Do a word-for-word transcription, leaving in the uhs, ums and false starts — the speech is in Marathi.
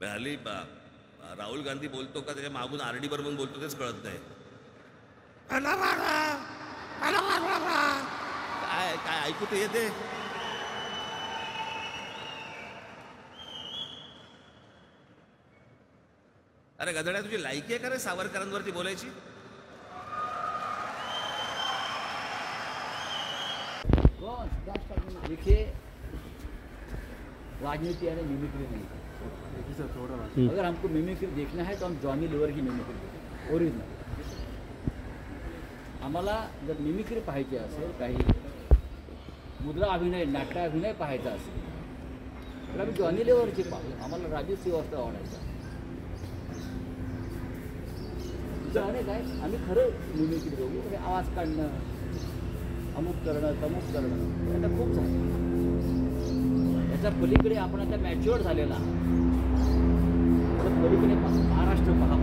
हल्ली राहुल गांधी बोलतो का त्याच्या मागून आर डी बरोबर बोलतो तेच कळत नाही. काय काय ऐकू ते येते. अरे गधड्या, तुझी लायकी आहे का रे सावरकरांवरती बोलायची? देखिए, राजनीति यानी मिमिक्री नहीं. अगर हमको मिमिक्री देखना है तो हम जॉनी लिव्हर की मिमिक्री देखू, ओरिजिनल. आम्हाला जर मिमिक्री पाहायची असेल, काही मुद्रा अभिनय, नाट्य अभिनय पाहायचा असेल तर आम्ही जॉनी लिव्हरची पाहू. आम्हाला राजू श्रीवास्तव आवडायचा. दुसरं अनेक आहे. आम्ही खरं मिमिक्री बघू, म्हणजे आवाज काढणं, अमुक करणं, तमुक करणं, आता खूप झालं. त्याच्या पलीकडे आपण आता मॅच्युअर्ड झालेला, पलीकडे महाराष्ट्र पहा.